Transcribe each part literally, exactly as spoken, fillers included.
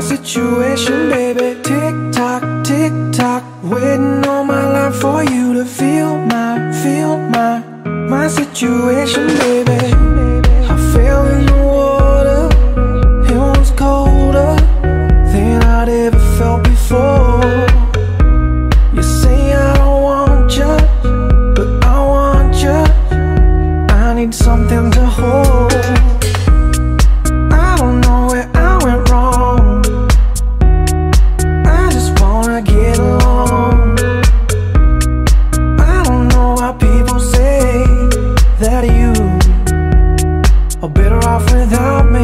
situation, baby. Tick tock, tick tock, waiting all my life for you to feel my, feel my, my situation, baby. I fell in the water, it was colder than I'd ever felt before. You say I don't want you, but I want you. I need something to hold. I don't know where I went wrong, I just wanna get along. I don't know why people say that you are better off without me.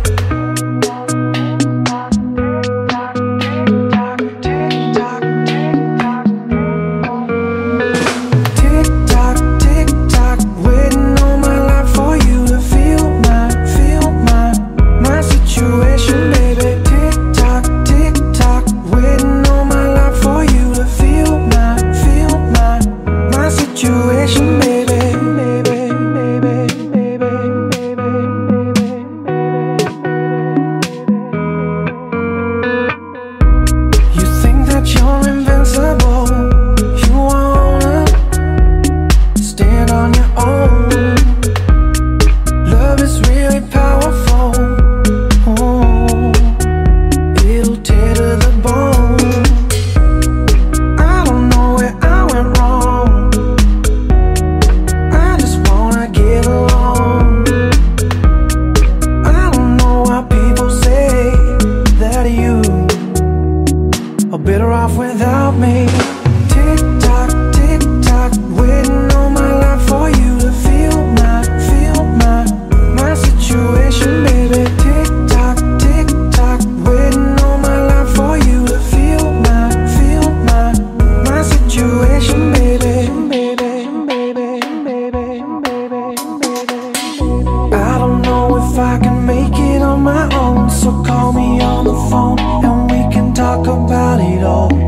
You're invincible, you wanna stand on your own. Love is really powerful, oh, it'll tear to the bone. I don't know where I went wrong, I just wanna get along. I don't know why people say that you are better off without me. Tick tock, tick tock, waiting all my life for you to feel my, feel my, my situation, baby. Tick tock, tick tock, waiting all my life for you to feel my, feel my, my situation, baby. Baby, baby, baby, baby, baby. I don't know if I can make it on my own, so call me on the phone and we can talk about it all.